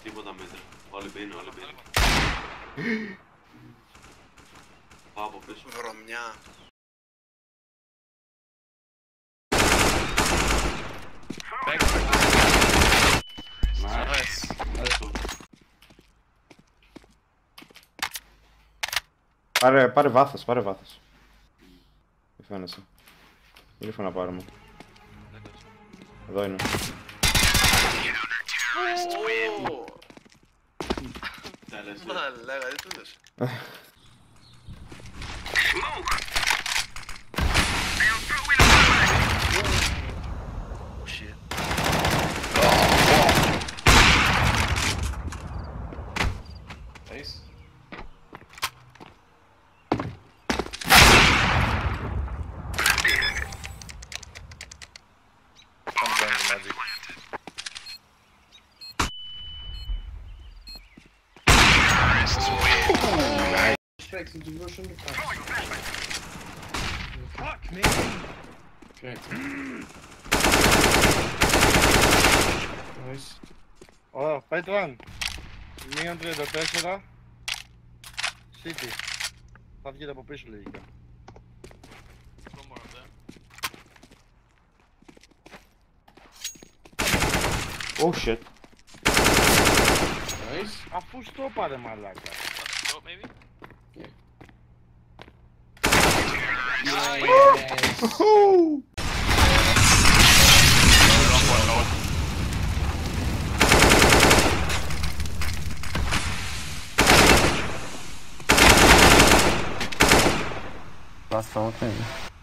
Τίποτα μέτρα. Όλοι πίνουν, όλοι πίνουν. Πάω από πίσω. Βρωμιά. Nice. Πάρε βάθος, πάρε βάθος. Δεν φαίνεσαι. Ήρθα να πάρουμε. Εδώ είναι. Μαλάκα, δεν του έδωσε. Oh shit. Nice. I'm going to magic. Fuck me! Okay. Nice. Ωραία, Πέτραν. Μείον 34. City. Θα βγείτε από πίσω λογικά. Oh shit. Nice. Αφού στο πάρε μαλάκα. Last something.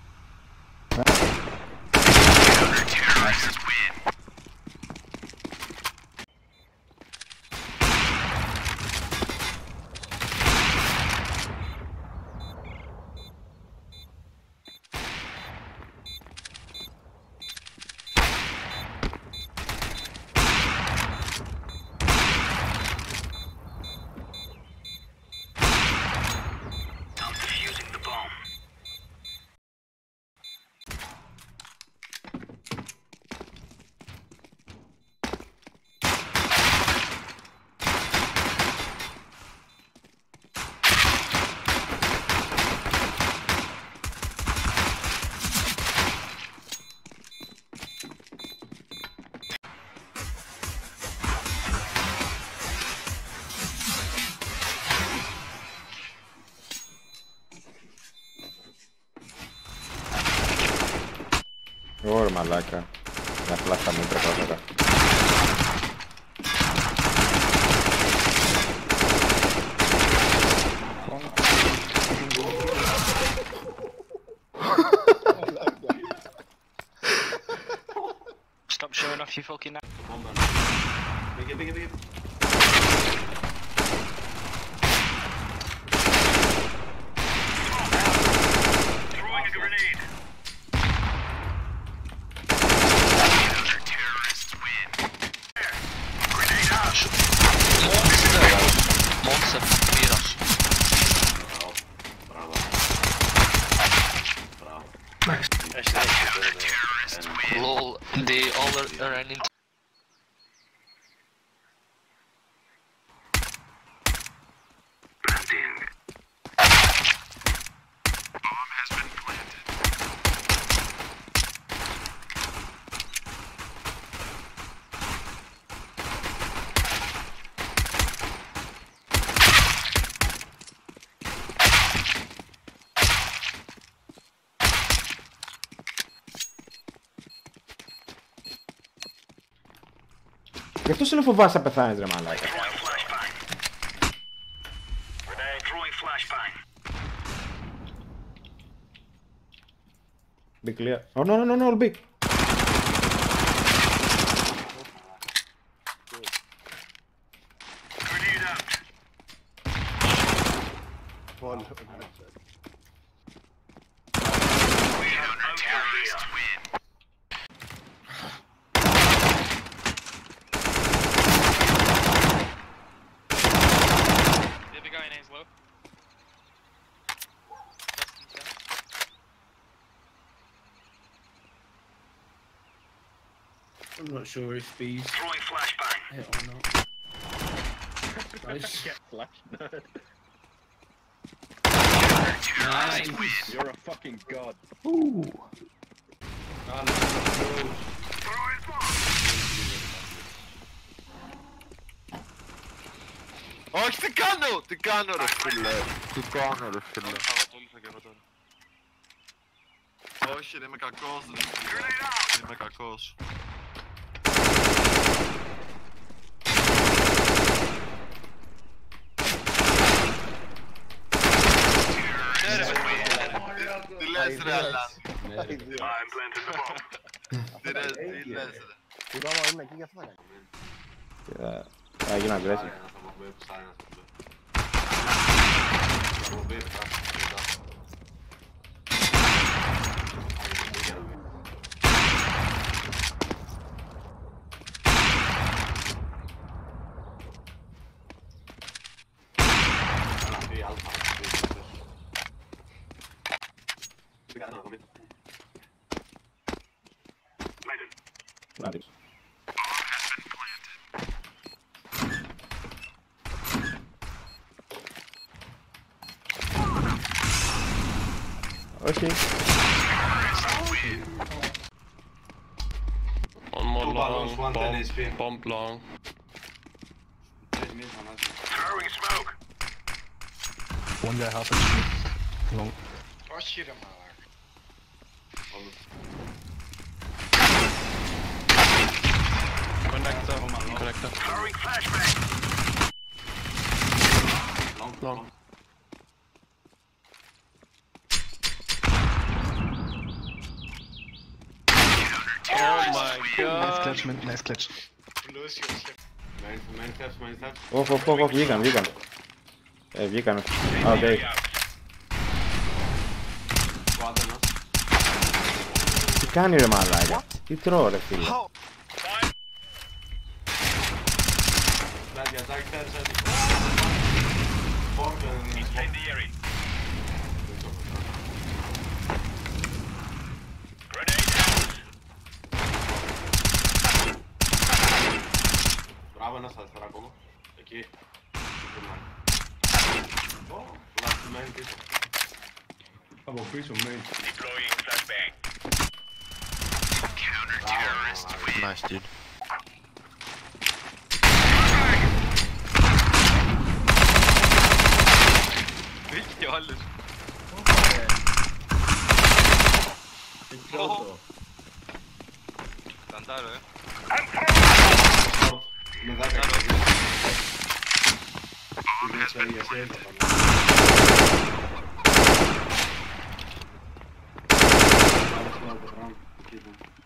Ωραία μαλάκα. Μια απλά στα μούτρα κάτω. Stop showing off your fucking ass. Πήγε. Throwing a grenade. Monster Piras. Bravo. Lol, they all are running. Bomb has been planted. Γι' αυτό σε να φοβάσαι να πεθάνεις ρε μαλάκα. Be clear. Oh no, be. I'm not sure if he's Throwing flashbang. hit or not. Nice. Flash nerd. Nice. You're a fucking god. Όχι, τι κάνω! Τι κάνω ρε φίλε! Τι κάνω ρε φίλε! Όχι ρε, είμαι κακός ρε φίλε. Είμαι κακός. Ναι ρε τι λες ρε Αλάν. Τι λες ρε. Είπαμε είμαι εκεί για αυτό θα κάνει. Θα γίνω aggressive. Nice. Okay. One more Two balloons, long, 110 HP. bomb long. Throwing smoke. One guy helping. Long. Όχι ρε μαλάκα. Connector, connector. Throwing flashbang. Long. Oh my Nice god. clutch, man. Nice clutch. Οχ, βγήκαν. Βγήκαν. Οκ. Τι κάνει ρε μαλάκα. Τι τρώω ρε φίλε. Incendiary. Μπράβο, ένας αριστερά ακόμα. Εκεί. Λάθη μένει πίσω. Από πίσω main. Deploying flashbang. Nice dude. Βγήκε ο άλλος. Καντάρω, Με 10 και